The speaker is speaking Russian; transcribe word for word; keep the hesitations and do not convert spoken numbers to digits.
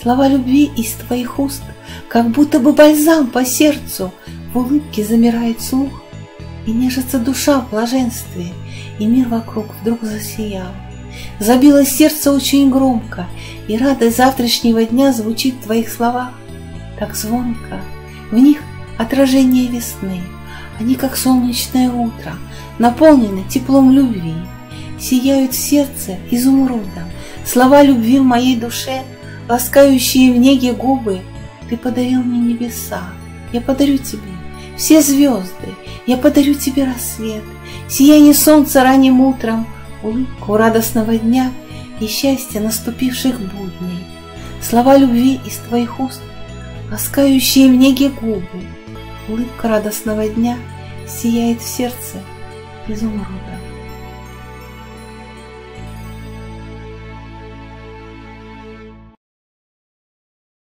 Слова любви из твоих уст, как будто бы бальзам по сердцу. В улыбке замирает слух, и нежится душа в блаженстве, и мир вокруг вдруг засиял. Забилось сердце очень громко, и радость завтрашнего дня звучит в твоих словах так звонко. В них отражение весны, они, как солнечное утро, наполнены теплом любви, сияют в сердце изумрудом. Слова любви в моей душе, ласкающие в неге губы. Ты подарил мне небеса, я подарю тебе все звезды, я подарю тебе рассвет, сияние солнца ранним утром, улыбку радостного дня и счастье наступивших будней. Слова любви из твоих уст, ласкающие в неге губы. Улыбка радостного дня сияет в сердце изумрудом.